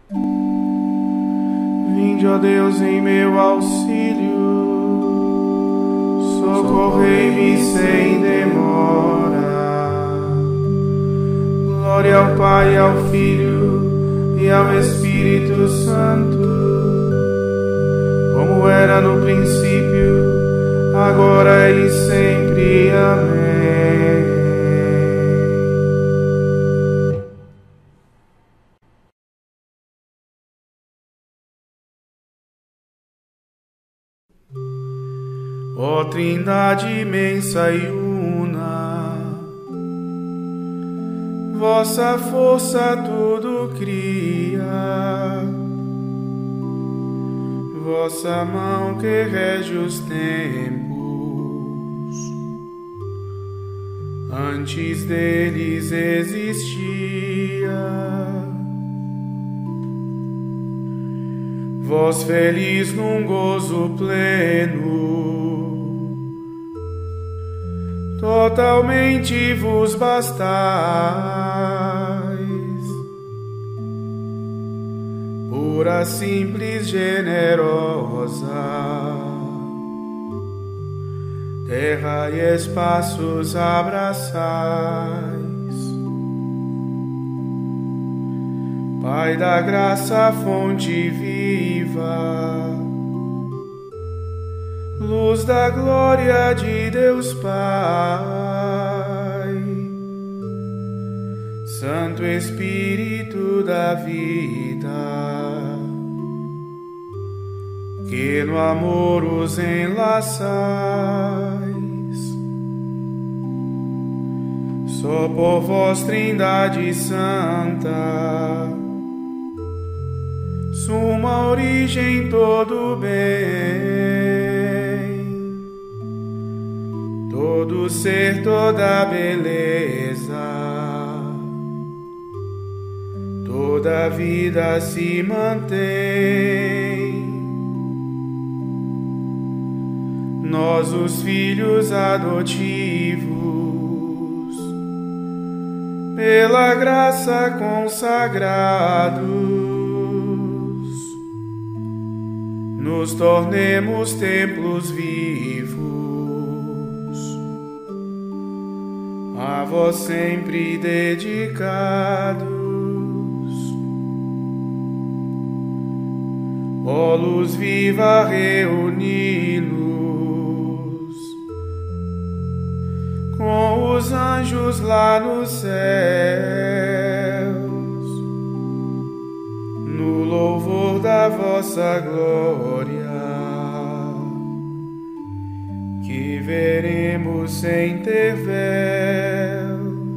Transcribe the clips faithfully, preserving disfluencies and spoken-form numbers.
Vinde, ó Deus, em meu auxílio, socorrei-me sem demora. Glória ao Pai, ao Filho e ao Espírito Santo, como era no princípio, agora e sempre. Amém. Ó Trindade imensa e una, vossa força tudo cria, vossa mão que rege os tempos, antes deles existia. Vós feliz num gozo pleno, totalmente vos bastais, pura, simples, generosa, terra e espaços abraçais. Pai da graça, fonte viva, luz da glória de Deus Pai, Santo Espírito da vida, que no amor os enlaçais. Só por vós, Trindade Santa, suma origem todo bem, todo ser, toda beleza, toda vida se mantém. Nós, os filhos adotivos, pela graça consagrados, nos tornemos templos vivos, a vós sempre dedicados. Ó luz viva, reuni-nos com os anjos lá nos céus, no louvor da vossa glória, que veremos sem ter véus.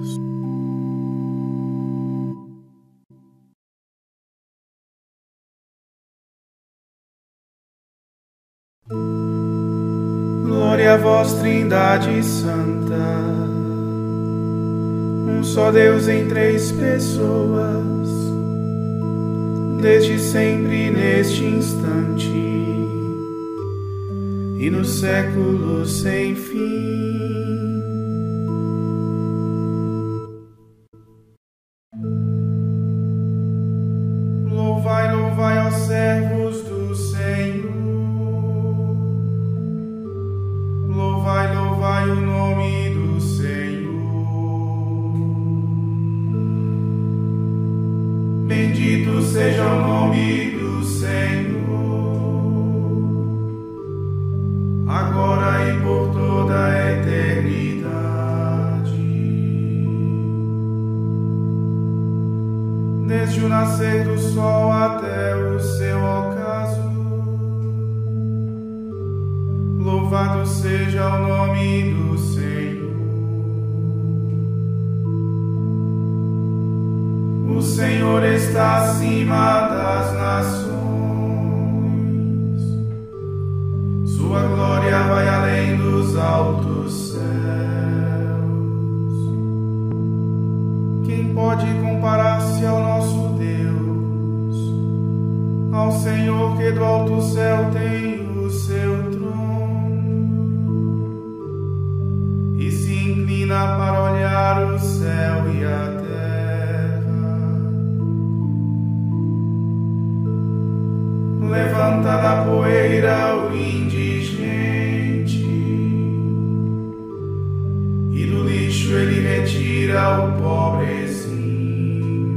Glória a vós, Trindade Santa, um só Deus em três pessoas, desde sempre neste instante e no século sem fim. Louvai, louvai, ó servos do Senhor, louvai, louvai o nome do Senhor. Bendito seja o nome do Senhor, agora e por toda a eternidade. Desde o nascer do sol até o seu ocaso, louvado seja o nome do Senhor. O Senhor está acima das nações, sua glória vai além dos altos céus. Quem pode comparar-se ao nosso Deus, ao Senhor que do alto céu tem o seu trono e se inclina para olhar o céu e a terra? levanta da poeira o indigente, e do lixo ele retira o pobrezinho,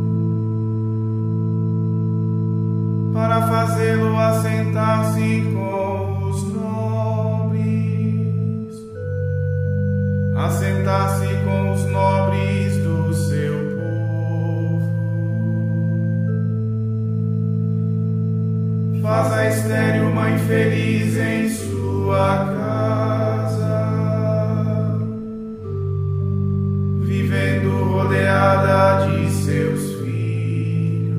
para fazê-lo assentar-se com os nobres, assentar-se com os nobres do seu povo. Faz a estéril mãe feliz em sua casa, vivendo rodeada de seus filhos.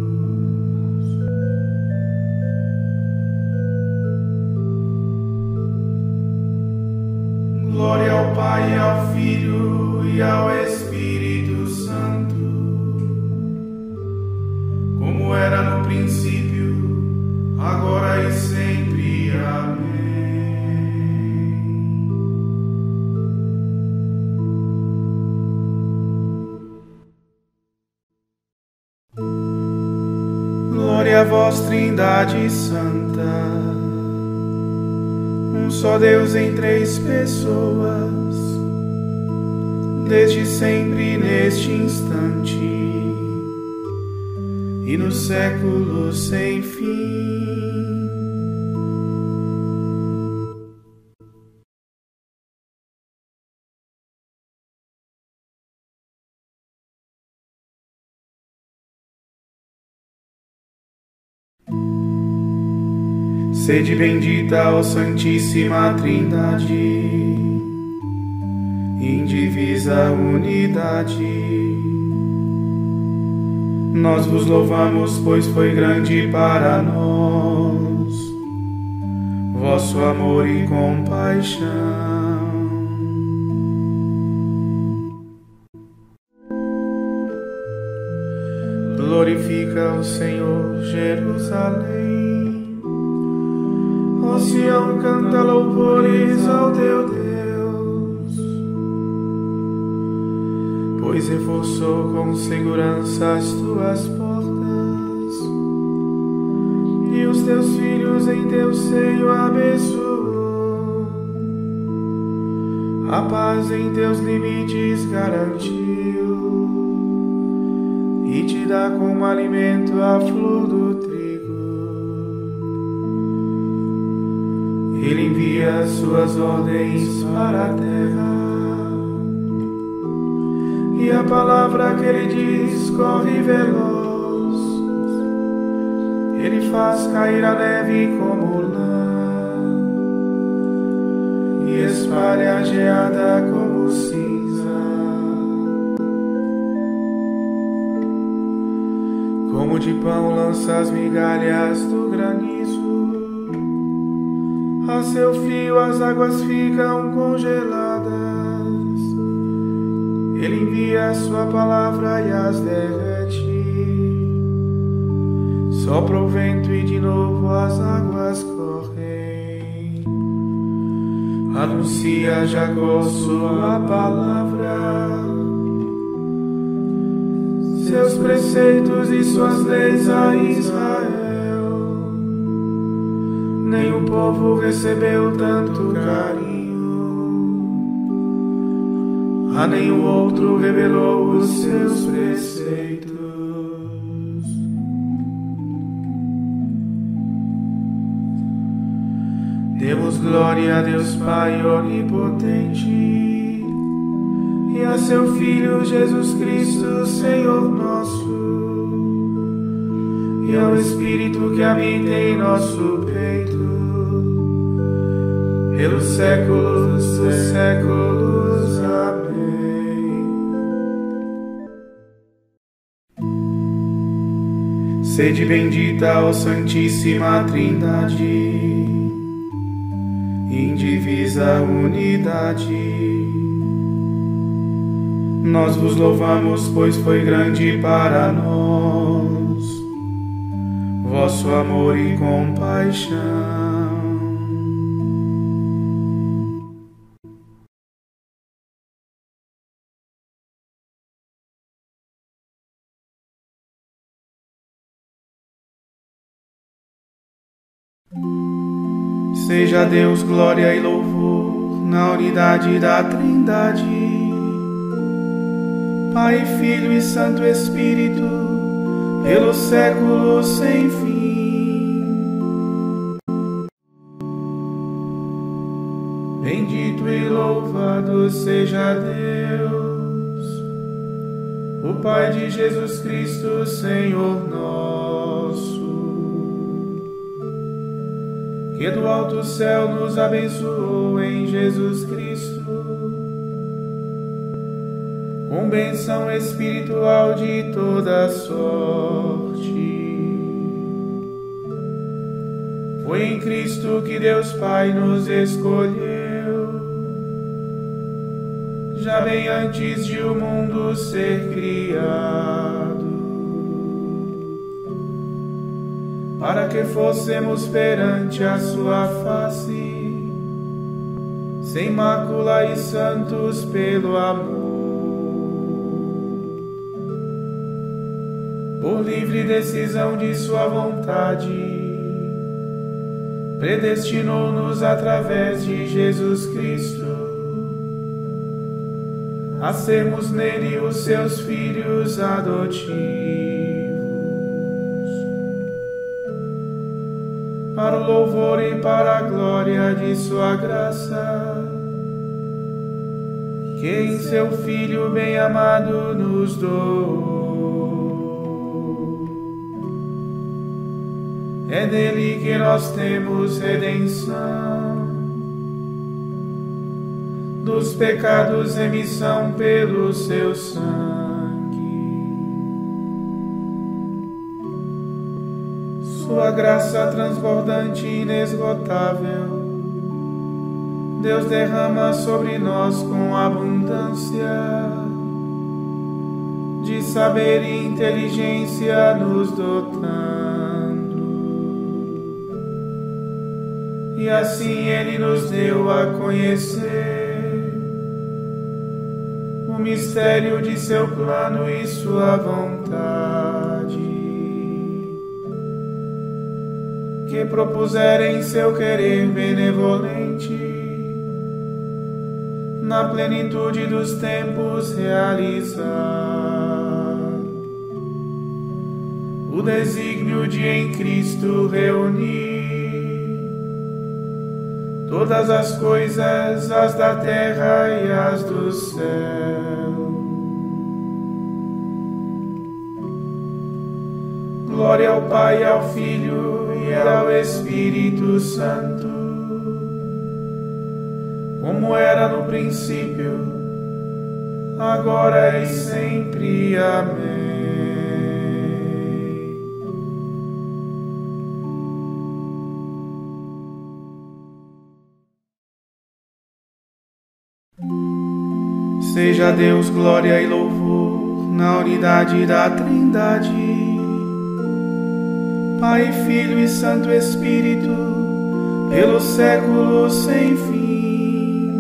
Glória ao Pai, ao Filho e ao Espírito Santo, como era no princípio, agora e sempre. Amém. Glória a vós, Trindade Santa, um só Deus em três pessoas, desde sempre neste instante e no século sem fim. Sede bendita, ó Santíssima Trindade, indivisa unidade. Nós vos louvamos, pois foi grande para nós vosso amor e compaixão. Glorifica o Senhor, Jerusalém. Ó Sião, canta louvores ao teu Deus, pois reforçou com segurança as tuas portas, e os teus filhos em teu seio abençoou. A paz em teus limites garantiu, e te dá como alimento a flor do trigo. Ele envia suas ordens para a terra, e a palavra que ele diz corre veloz. Ele faz cair a neve como lã, e espalha a geada como cinza. Como de pão lança as migalhas do granizo, a seu fio as águas ficam congeladas. Ele envia a sua palavra e as derrete. Sopra o vento e de novo as águas correm. Anuncia a Jacó sua palavra, seus preceitos e suas leis a Israel. Nem o povo recebeu tanto carinho, a nenhum outro revelou os seus preceitos. Demos glória a Deus Pai onipotente e a seu Filho Jesus Cristo, Senhor nosso, e ao Espírito que habita em nosso peito, pelos séculos dos séculos. Amém. Sede bendita, ó Santíssima Trindade, indivisa unidade. Nós vos louvamos, pois foi grande para nós vosso amor e compaixão. Seja a Deus glória e louvor na unidade da Trindade, Pai, Filho e Santo Espírito, pelos séculos sem fim. Bendito e louvado seja Deus, o Pai de Jesus Cristo, Senhor nosso, que do alto céu nos abençoou em Jesus Cristo, com bênção espiritual de toda sorte. Foi em Cristo que Deus Pai nos escolheu, já bem antes de o mundo ser criado, para que fossemos perante a sua face, sem mácula e santos pelo amor. Por livre decisão de sua vontade, predestinou-nos através de Jesus Cristo a sermos nele os seus filhos adotivos, para o louvor e para a glória de sua graça, que em seu Filho bem-amado nos doou. É nele que nós temos redenção dos pecados, remissão pelo seu sangue. Sua graça transbordante e inesgotável, Deus derrama sobre nós com abundância de saber e inteligência, nos dotando. E assim Ele nos deu a conhecer o mistério de seu plano e sua vontade, que propuser em seu querer benevolente, na plenitude dos tempos realizar o desígnio de em Cristo reunir todas as coisas, as da terra e as do céu. Glória ao Pai, ao Filho e ao Espírito Santo, como era no princípio, agora e sempre. Amém. Seja a Deus glória e louvor na unidade da Trindade, Pai, Filho e Santo Espírito, pelos séculos sem fim.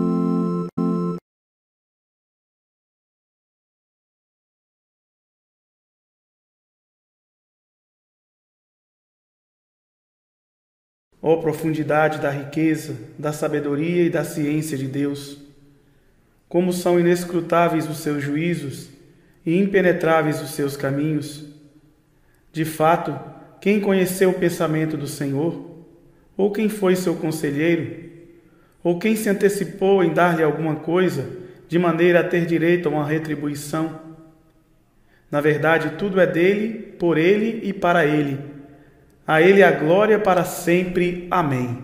Ó profundidade da riqueza, da sabedoria e da ciência de Deus! Como são inescrutáveis os seus juízos e impenetráveis os seus caminhos! De fato, quem conheceu o pensamento do Senhor? Ou quem foi seu conselheiro? Ou quem se antecipou em dar-lhe alguma coisa, de maneira a ter direito a uma retribuição? Na verdade, tudo é dele, por ele e para ele. A ele a glória para sempre. Amém.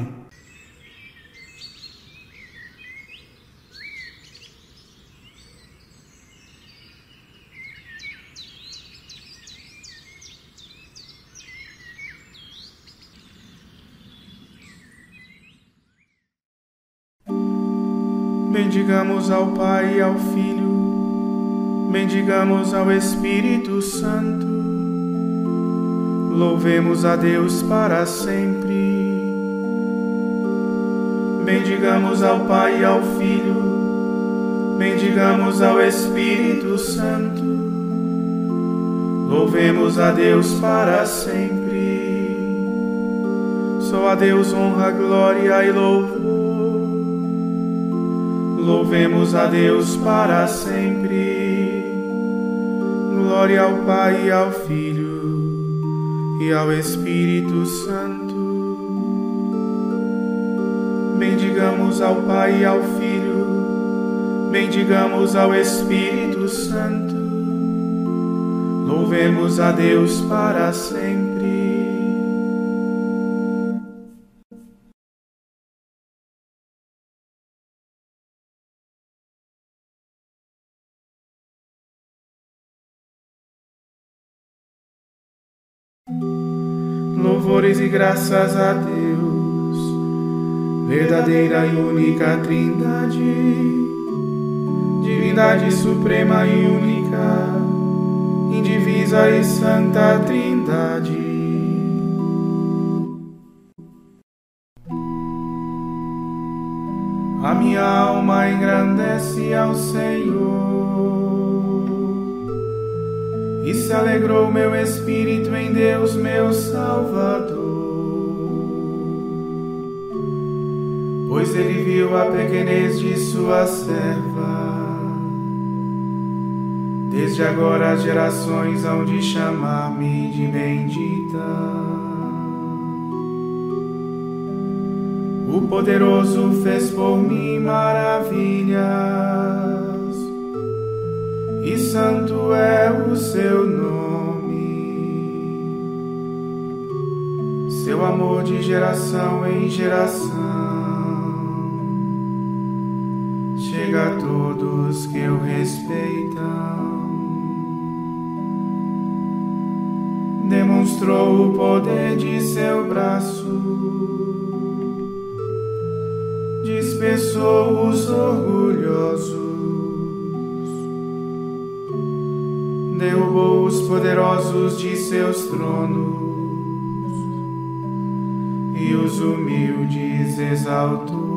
Bendigamos ao Pai e ao Filho, bendigamos ao Espírito Santo, louvemos a Deus para sempre. Bendigamos ao Pai e ao Filho, bendigamos ao Espírito Santo, louvemos a Deus para sempre. Só a Deus honra, glória e louvor. Louvemos a Deus para sempre. Glória ao Pai e ao Filho e ao Espírito Santo. Bendigamos ao Pai e ao Filho, bendigamos ao Espírito Santo. Louvemos a Deus para sempre. Louvores e graças a Deus, verdadeira e única Trindade, divindade suprema e única, indivisa e santa Trindade. A minha alma engrandece ao Senhor, e se alegrou meu espírito em Deus, meu Salvador. Pois ele viu a pequenez de sua serva. Desde agora as gerações hão de chamar-me de bendita. O poderoso fez por mim maravilhas, e santo é o seu nome. Seu amor de geração em geração chega a todos que o respeitam. Demonstrou o poder de seu braço, dispersou os orgulhosos, derrubou os poderosos de seus tronos e os humildes exaltou.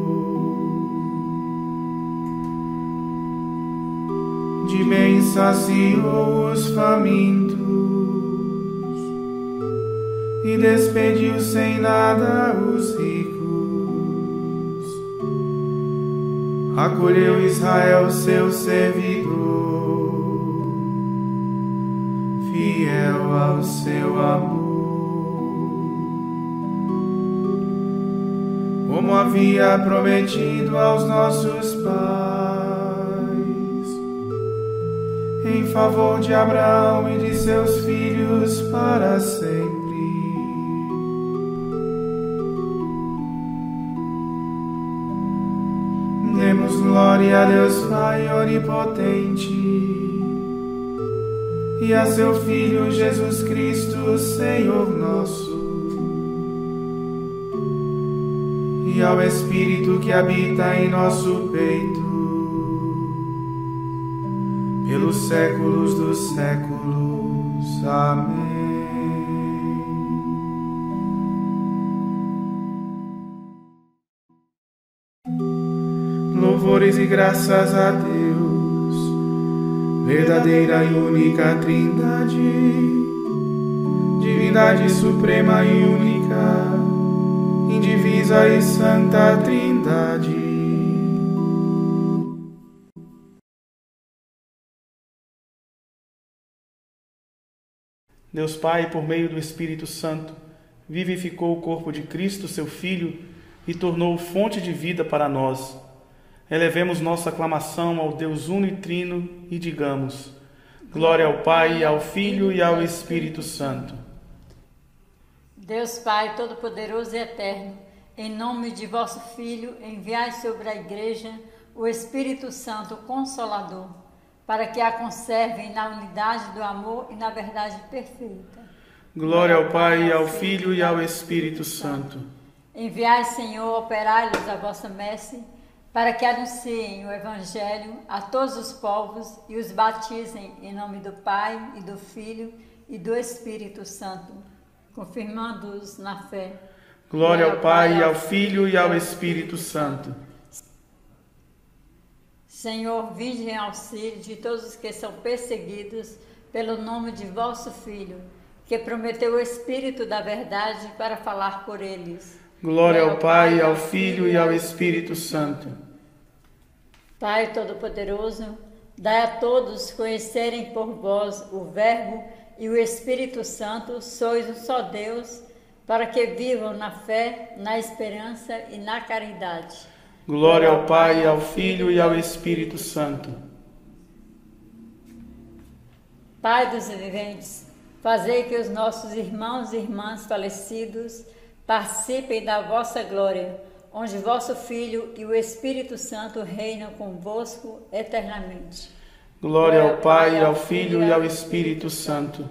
De bem saciou os famintos e despediu sem nada os ricos. Acolheu Israel, seu servidor, fiel ao seu amor. Como havia prometido aos nossos pais, em favor de Abraão e de seus filhos para sempre. Demos glória a Deus Pai onipotente e a seu Filho Jesus Cristo, Senhor nosso, e ao Espírito que habita em nosso peito, pelos séculos dos séculos. Amém. Louvores e graças a Deus, verdadeira e única Trindade, divindade suprema e única, indivisa e santa Trindade. Deus Pai, por meio do Espírito Santo, vivificou o corpo de Cristo, seu Filho, e tornou-o fonte de vida para nós. Elevemos nossa aclamação ao Deus uno e trino e digamos: glória ao Pai, ao Filho e ao Espírito Santo. Deus Pai Todo-Poderoso e Eterno, em nome de vosso Filho, enviai sobre a Igreja o Espírito Santo Consolador, para que a conservem na unidade do amor e na verdade perfeita. Glória ao Pai, ao Filho e ao Espírito Santo. Enviai, Senhor, operai-los a vossa messe, para que anunciem o Evangelho a todos os povos e os batizem em nome do Pai e do Filho e do Espírito Santo, confirmando-os na fé. Glória ao Pai, ao Filho e ao Espírito Santo. Senhor, vinde em auxílio de todos os que são perseguidos pelo nome de vosso Filho, que prometeu o Espírito da verdade para falar por eles. Glória ao Pai, ao Filho e ao Espírito Santo. Pai Todo-Poderoso, dai a todos conhecerem por vós o Verbo e o Espírito Santo, sois um só Deus, para que vivam na fé, na esperança e na caridade. Glória ao Pai, ao Filho e ao Espírito Santo. Pai dos viventes, fazei que os nossos irmãos e irmãs falecidos participem da vossa glória, onde vosso Filho e o Espírito Santo reinam convosco eternamente. Glória ao Pai, ao Filho e ao Espírito Santo.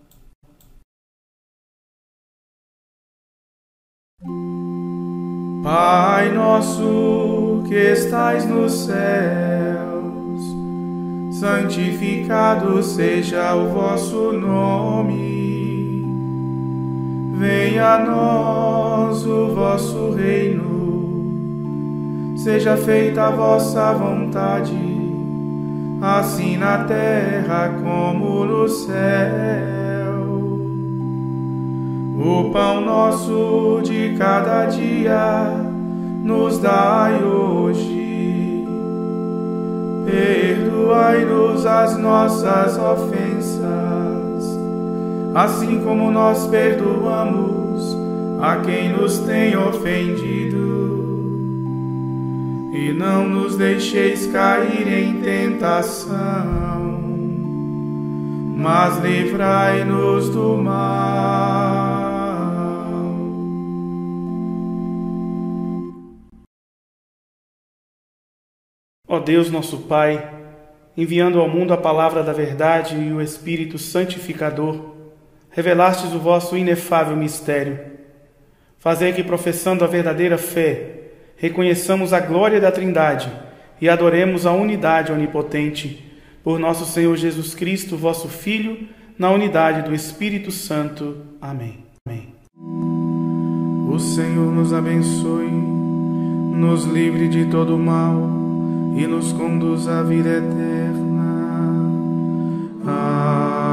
Pai nosso que estais nos céus, santificado seja o vosso nome. Venha a nós o vosso reino, seja feita a vossa vontade, assim na terra como no céu. O pão nosso de cada dia nos dai hoje. Perdoai-nos as nossas ofensas, assim como nós perdoamos a quem nos tem ofendido. E não nos deixeis cair em tentação, mas livrai-nos do mal. Ó Deus nosso Pai, enviando ao mundo a palavra da verdade e o Espírito santificador, revelastes o vosso inefável mistério. Fazei que, professando a verdadeira fé, reconheçamos a glória da Trindade e adoremos a unidade onipotente, por nosso Senhor Jesus Cristo, vosso Filho, na unidade do Espírito Santo. Amém. Amém. O Senhor nos abençoe, nos livre de todo mal e nos conduz à vida eterna. Amém.